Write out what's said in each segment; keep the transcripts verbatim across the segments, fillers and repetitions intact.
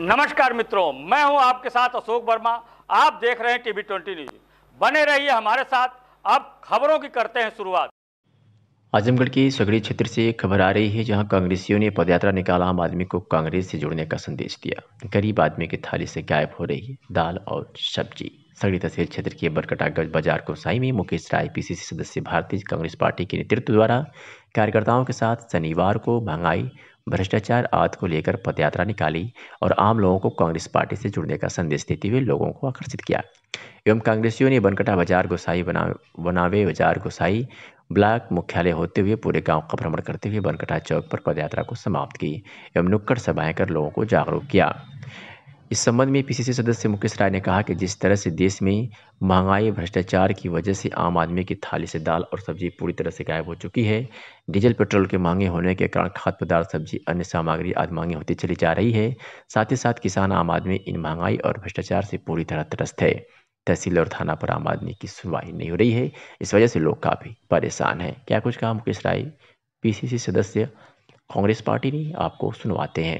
नमस्कार मित्रों, मैं हूं आपके साथ अशोक वर्मा। आप देख रहे हैं टीवी ट्वेंटी न्यूज। बने रहिए हमारे साथ। अब खबरों की करते हैं शुरुआत। आजमगढ़ के सगड़ी क्षेत्र से एक खबर आ रही है, जहां कांग्रेसियों ने पदयात्रा निकाला, आम आदमी को कांग्रेस से जुड़ने का संदेश दिया। गरीब आदमी की थाली से गायब हो रही है दाल और सब्जी। सगड़ी तहसील क्षेत्र के बरकटागंज बाजार गोसाई में मुकेश राय पीसीसी सदस्य भारतीय कांग्रेस पार्टी के नेतृत्व द्वारा कार्यकर्ताओं के साथ शनिवार को महंगाई, भ्रष्टाचार आदि को लेकर पदयात्रा निकाली और आम लोगों को कांग्रेस पार्टी से जुड़ने का संदेश देते हुए लोगों को आकर्षित किया। एवं कांग्रेसियों ने बनकटा बाजार गोसाई बना बनावे बाजार गोसाई ब्लॉक मुख्यालय होते हुए पूरे गांव का भ्रमण करते हुए बनकटा चौक पर पदयात्रा को समाप्त की एवं नुक्कड़ सभाएं कर लोगों को जागरूक किया। इस संबंध में पीसीसी सदस्य मुकेश राय ने कहा कि जिस तरह से देश में महंगाई, भ्रष्टाचार की वजह से आम आदमी की थाली से दाल और सब्जी पूरी तरह से गायब हो चुकी है। डीजल पेट्रोल के महंगे होने के कारण खाद्य पदार्थ, सब्जी, अन्य सामग्री आदि महंगी होती चली जा रही है। साथ ही साथ किसान आम आदमी इन महंगाई और भ्रष्टाचार से पूरी तरह त्रस्त है। तहसील और थाना पर आम आदमी की सुनवाई नहीं हो रही है। इस वजह से लोग काफ़ी परेशान हैं। क्या कुछ कहा मुकेश राय पीसीसी सदस्य कांग्रेस पार्टी ने, आपको सुनवाते हैं।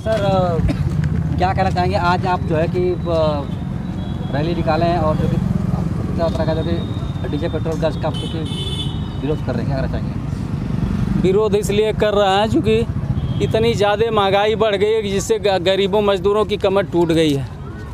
सर क्या कहना चाहेंगे, आज आप जो है कि रैली निकाले हैं और जो कि तरह का जो कि डीजल पेट्रोल गैस का जो कि विरोध कर रहे हैं, क्या कहना चाहेंगे? विरोध इसलिए कर रहे हैं क्योंकि इतनी ज़्यादा महंगाई बढ़ गई है कि जिससे गरीबों मजदूरों की कमर टूट गई है।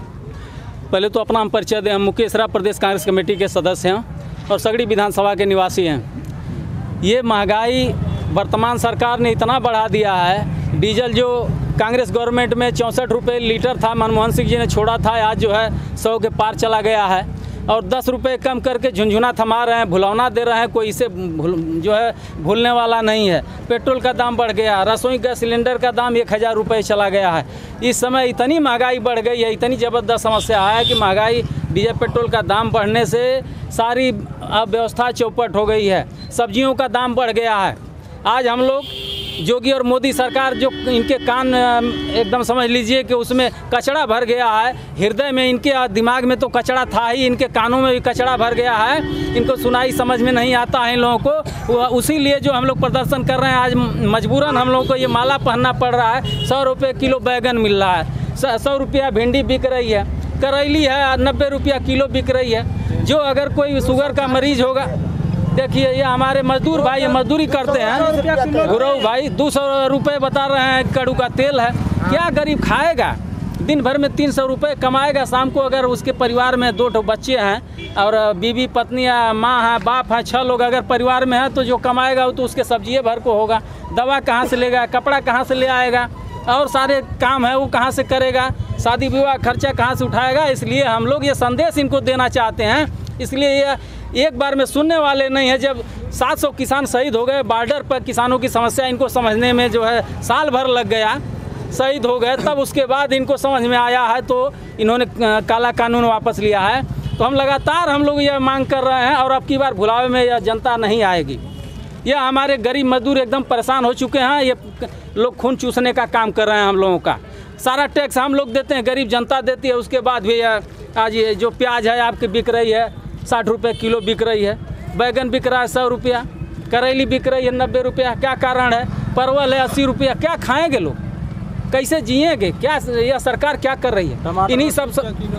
पहले तो अपना हम परिचय दें। हम मुकेश राय प्रदेश कांग्रेस कमेटी के सदस्य हैं और सगड़ी विधानसभा के निवासी हैं। ये महंगाई वर्तमान सरकार ने इतना बढ़ा दिया है। डीजल जो कांग्रेस गवर्नमेंट में चौंसठ रुपये लीटर था, मनमोहन सिंह जी ने छोड़ा था, आज जो है सौ के पार चला गया है। और दस रुपये कम करके झुंझुना थमा रहे हैं, भुलौना दे रहे हैं। कोई इसे जो है भूलने वाला नहीं है। पेट्रोल का दाम बढ़ गया, रसोई गैस सिलेंडर का दाम एक हज़ार रुपये चला गया है। इस समय इतनी महंगाई बढ़ गई है, इतनी ज़बरदस्त समस्या है कि महंगाई, डीजल पेट्रोल का दाम बढ़ने से सारी अव्यवस्था चौपट हो गई है। सब्जियों का दाम बढ़ गया है। आज हम लोग योगी और मोदी सरकार जो इनके कान एकदम समझ लीजिए कि उसमें कचरा भर गया है। हृदय में, इनके दिमाग में तो कचरा था ही, इनके कानों में भी कचरा भर गया है। इनको सुनाई समझ में नहीं आता है इन लोगों को। उसी लिए जो हम लोग प्रदर्शन कर रहे हैं, आज मजबूरन हम लोगों को ये माला पहनना पड़ रहा है। सौ रुपये किलो बैगन मिल रहा है, सौ रुपया भिंडी बिक रही है, करेली है नब्बे रुपया किलो बिक रही है। जो अगर कोई शुगर का मरीज होगा, देखिए ये हमारे मजदूर भाई, ये मजदूरी करते हैं। गुरु भाई दो सौ रुपये बता रहे हैं, कड़ू का तेल है। क्या गरीब खाएगा? दिन भर में तीन सौ रुपये कमाएगा। शाम को अगर उसके परिवार में दो ठो बच्चे हैं और बीवी पत्नी है, माँ है, बाप है, छः लोग अगर परिवार में है, तो जो कमाएगा वो तो उसके सब्जिए भर को होगा। दवा कहाँ से लेगा? कपड़ा कहाँ से ले आएगा? और सारे काम है वो कहाँ से करेगा? शादी विवाह खर्चा कहाँ से उठाएगा? इसलिए हम लोग ये संदेश इनको देना चाहते हैं। इसलिए ये एक बार में सुनने वाले नहीं है। जब सात सौ किसान शहीद हो गए, बॉर्डर पर किसानों की समस्या इनको समझने में जो है साल भर लग गया, शहीद हो गए, तब उसके बाद इनको समझ में आया है तो इन्होंने काला कानून वापस लिया है। तो हम लगातार हम लोग यह मांग कर रहे हैं और अब की बार भुलावे में यह जनता नहीं आएगी। यह हमारे गरीब मजदूर एकदम परेशान हो चुके हैं। ये लोग खून चूसने का काम कर रहे हैं हम लोगों का। सारा टैक्स हम लोग देते हैं, गरीब जनता देती है। उसके बाद भी आज ये जो प्याज है आपकी बिक रही है साठ रुपये किलो बिक रही है, बैगन बिक रहा है सौ रुपया, करेली बिक रही है नब्बे रुपया। क्या कारण है? परवल है अस्सी रुपया। क्या खाएंगे लोग? कैसे जिएंगे? क्या यह सरकार क्या कर रही है? इन्हीं सब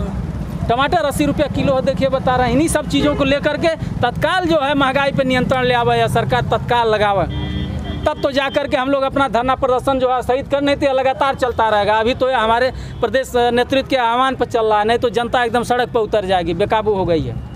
टमाटर अस्सी रुपया किलो है, देखिए बता रहे हैं। इन्हीं सब चीज़ों को लेकर के तत्काल जो है महंगाई पे नियंत्रण ले आवे या सरकार तत्काल लगावे, तब तो जा कर के हम लोग अपना धरना प्रदर्शन जो है शहीद करने के लगातार चलता रहेगा। अभी तो हमारे प्रदेश नेतृत्व के आह्वान पर चल रहा है, नहीं तो जनता एकदम सड़क पर उतर जाएगी, बेकाबू हो गई है।